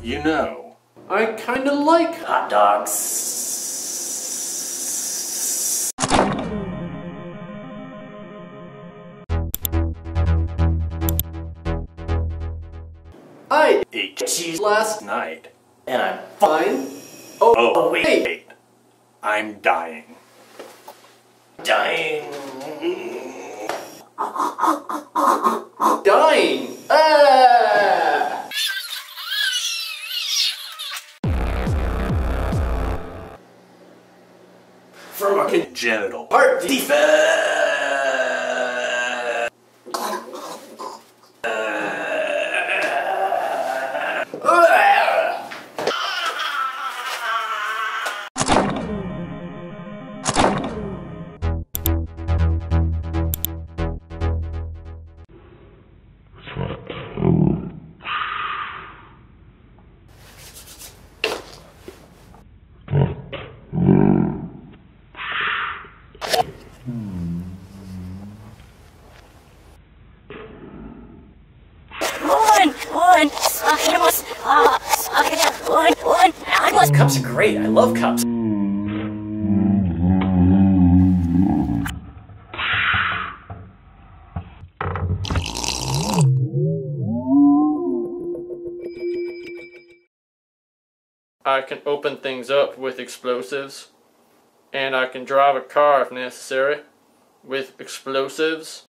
You know, I kinda like hot dogs. I ate cheese last night. And I'm fine. Oh, wait. I'm dying. dying. Dying. Ah! From a Congenital Heart defect. Cups are great. I love cups. I can open things up with explosives, and I can drive a car if necessary with explosives.